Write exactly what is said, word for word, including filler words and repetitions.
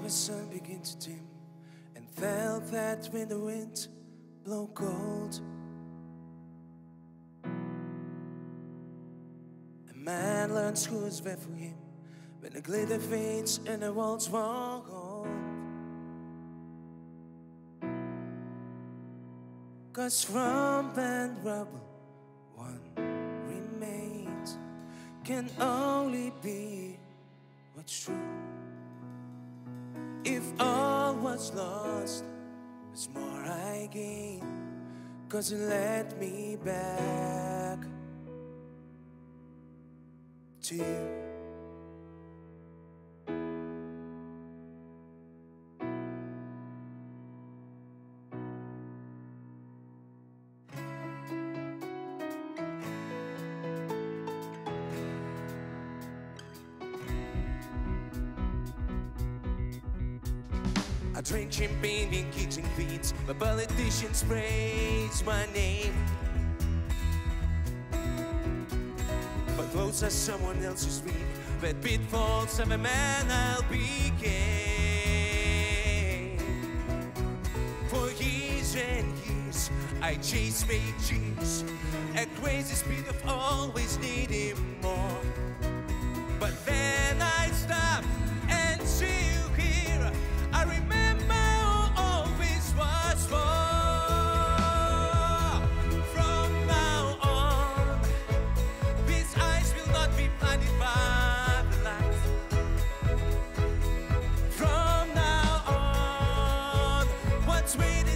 the sun began to dim, and felt that when the wind blow cold, a man learns who's there for him when the glitter fades and the walls walk home. 'Cause from that rubble one remains, can only be what's true. If all was lost, there's more I gain, 'cause it led me back to you. I drink champagne in kitchen feeds, my politicians praise my name, but clothes are someone else's dream, but pitfalls of a man I'll became. For years and years I chased fake dreams at crazy speed of always needing more, but then I stopped and see you here. I remember what's waiting